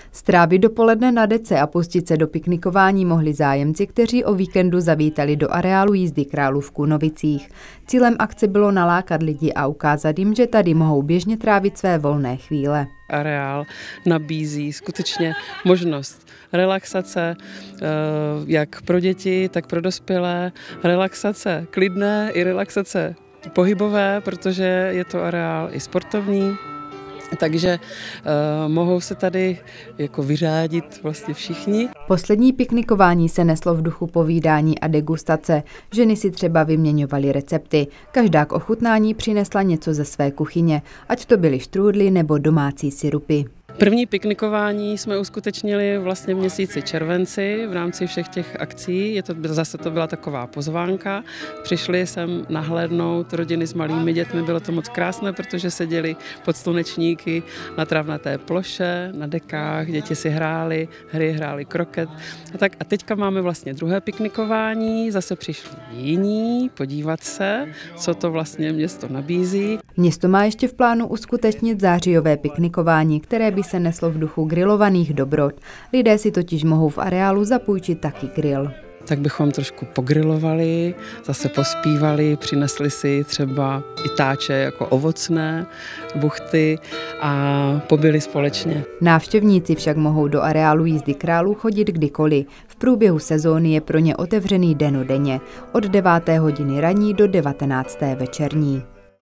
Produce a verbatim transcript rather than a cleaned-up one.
Strávit dopoledne na dece a pustit se do piknikování mohli zájemci, kteří o víkendu zavítali do areálu jízdy Králů v Kunovicích. Cílem akce bylo nalákat lidi a ukázat jim, že tady mohou běžně trávit své volné chvíle. Areál nabízí skutečně možnost relaxace, jak pro děti, tak pro dospělé, relaxace klidné i relaxace pohybové, protože je to areál i sportovní. Takže uh, mohou se tady jako vyřádit vlastně všichni. Poslední piknikování se neslo v duchu povídání a degustace. Ženy si třeba vyměňovaly recepty. Každá k ochutnání přinesla něco ze své kuchyně, ať to byly štrůdly nebo domácí sirupy. První piknikování jsme uskutečnili vlastně v měsíci červenci v rámci všech těch akcí. Je to, zase to byla taková pozvánka. Přišli sem nahlédnout rodiny s malými dětmi. Bylo to moc krásné, protože seděli pod slunečníky na travnaté ploše, na dekách. Děti si hrály, hry hrály kroket. A, tak, a teďka máme vlastně druhé piknikování. Zase přišli jiní podívat se, co to vlastně město nabízí. Město má ještě v plánu uskutečnit zářijové piknikování, které by se neslo v duchu grilovaných dobrot. Lidé si totiž mohou v areálu zapůjčit taky grill. Tak bychom trošku pogrilovali, zase pospívali, přinesli si třeba i táče jako ovocné, buchty a pobyli společně. Návštěvníci však mohou do areálu jízdy Králů chodit kdykoliv. V průběhu sezóny je pro ně otevřený dennodenně od deváté hodiny ranní do devatenácté večerní.